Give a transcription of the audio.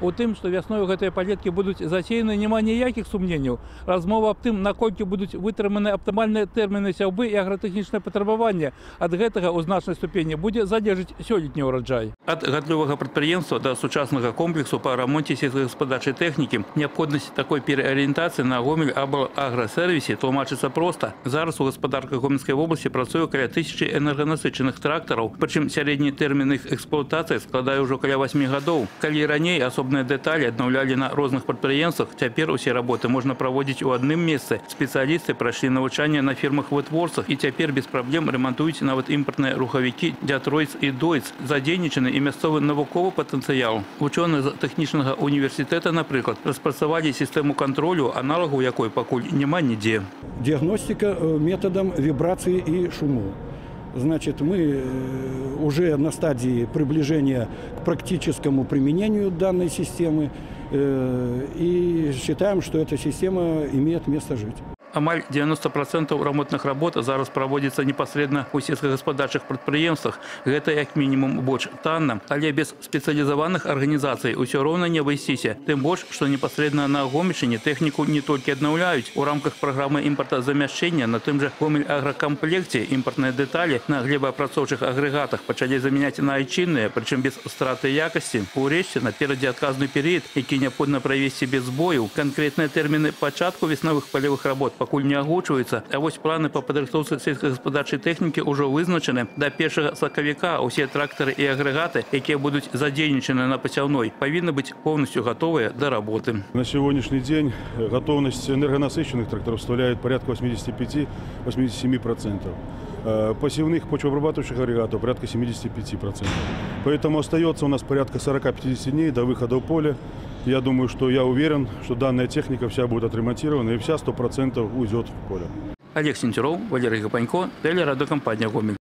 У тым, што вясною гэтыя палеткі будуць засеяны, няма ніякіх сумненняў. Размова аб тым, наколькі будуць вытрыманы аптымальныя тэрміны сяўбы і агратэхнічнае патрабаванне. Ад гэтага ў значнай ступені будзе залежыць сёлетні ўраджай. Ад гадлёвага прадпрыемства да сучаснага комплексу па рамонце сельскагаспадарчай тэхнікі неабходнасць такой пераарыентацыі на Гомель або аграсервісе тлумачыцца проста. Зараз у гаспадарках Гомельскай вобласці працуе каля 1000 энерганасычаных трактараў, прычым сярэдні тэрмін іх эксплуатацыі складае ўжо каля 8 гадоў. Калі раней асобныя дэталі аднаўлялі на розных прадпрыемствах, цяпер усе работы можна праводзіць у адным месцы. Спецыялісты прайшлі навучанне на фірмах-вытворцах і цяпер без праблем рамантуюць нават імпартныя рухавікі Дзятройц і Дойц. Задзейнічаны і мясцовы навуковы патэнцыял. Вучоныя з тэхнічнага універсітэта, напрыклад, распрацавалі сістэму кантролю, аналагу якой пакуль няма нідзе. Диагностика методом вибрации и шумов. Значит, мы уже на стадии приближения к практическому применению данной системы и считаем, что эта система имеет место жить. Амаль 90% рамонтных работ зараз праводзіцца непасрэдна ў сельскагаспадарчых прадпрыемствах. Гэта як мінімум больш танна, але без спецыялізаваных арганізацый усё роўна не абысціся. Тым больш, што непасрэдна на Гомельшчыне тэхніку не толькі аднаўляюць. У рамках праграмы імпартазамяшчэння на тым жа Гомель-агракамплекце імпартныя дэталі на глебаапрацоўчых агрэгатах пачалі замяняць на айчынныя, прычым без страты якасці. Урэшце, наперадзе адказны перыяд, які неабходна правесці без збояў. Канкрэтныя тэрміны пачатку веснавых палявых работ пакуль не агучваюцца, а вось планы па падрыхтоўцы сельскагаспадарчай тэхнікі ўжо вызначаны. Да 1 сакавіка ўсе трактары і агрэгаты, якія будуць задзейнічаны на пасяўной, павінны быць поўнасцю гатовыя да работы. На сегодняшний день готовность энергонасыщенных тракторов составляет порядка 85–87%. Посевных почвообрабатывающих агрегатов порядка 75%. Поэтому остается у нас порядка 40–50 дней до выхода в поле. Я думаю, я уверен, что данная техника вся будет отремонтирована и вся 100% уйдет в поле. Олег Сентеров, Валерий Гапанько, телерадиокомпания «Гомель».